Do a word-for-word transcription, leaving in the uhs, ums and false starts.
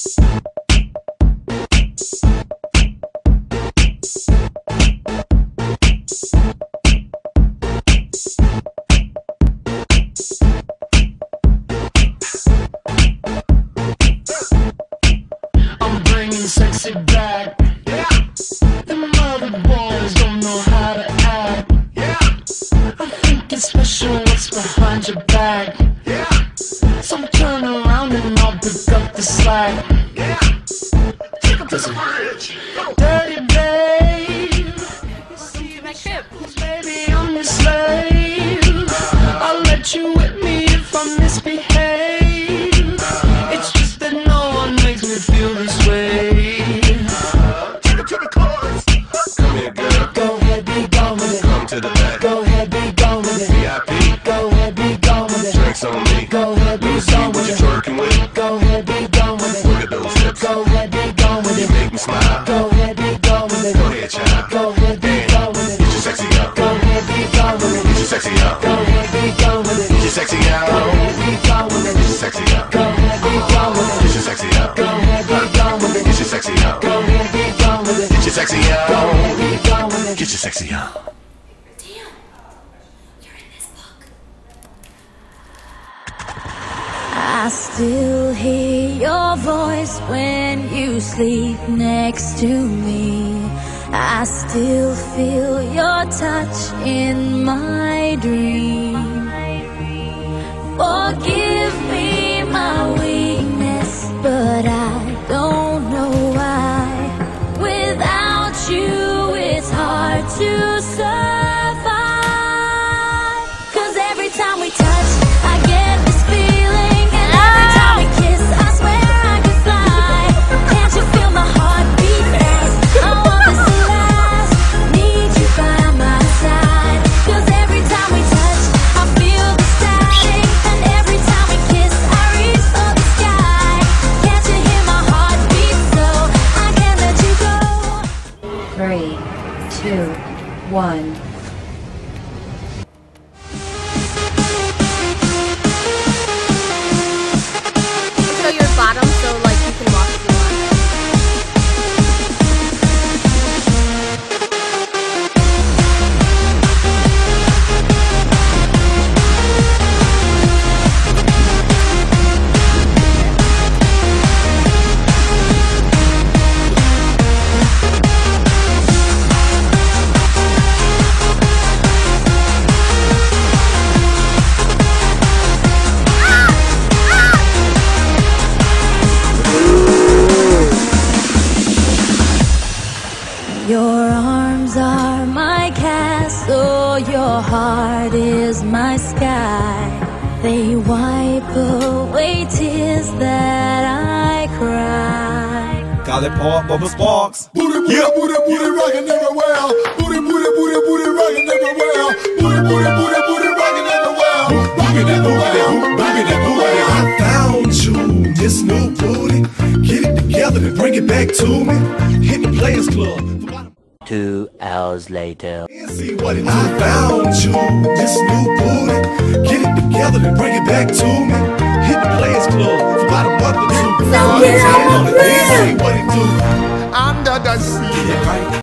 Sexy back, yeah. Them other boys don't know how to act, yeah. I think it's special what's behind your back, yeah. So turn around and I'll pick up the slack, yeah. Take up to the bridge, dirty babe. You see my ship, baby, I'm your slave. I'll let you whip me if I misbehave. It's just that no one makes me feel this way. To the back. Go ahead, be gone with it. V I P. Go ahead, be gone with it. Drinks on me. Go ahead, be gone with it. Twerking with. Go ahead, be gone with it. Look at those hips. Go ahead, be gone with it. You make me smile. Go ahead, be gone with it. Go ahead, child. Go ahead, be gone with it. Get your sexy out. Go ahead, be gone with it. Get your sexy out. Go ahead, be gone with it. Get your sexy out. Go ahead, be gone with it. Get your sexy out. Go ahead, be gone with it. Get your sexy out. Go ahead, be gone with it. Get your sexy out. Go ahead, be gone with it. Get your sexy out. Go ahead, be gone with it. Get your sexy out. I still hear your voice when you sleep next to me. I still feel your touch in my dream. Forgive me my weakness, but I don't know why. Without you, it's hard to survive. 'Cause every time we touch, I get this feeling. Three, two, one. Show your bottom so like you can walk if you want. Your arms are my castle, your heart is my sky. They wipe away tears that I cry. Call it Park Bubba Sparks. Booty, booty, Yeah. booty, booty, rockin' everywhere. Booty, booty, booty, booty, rockin' everywhere. Booty, booty, booty, booty, rockin' everywhere. Rockin' everywhere. Rockin' everywhere. I found you, this new booty. Get it together and bring it back to me. Hit the Players Club. Two hours later. See what it do. I found you, this new booty. Get it together and bring it back to me. Hit the Players Club for about a month or two. So, See what it do. Under the sea. Right.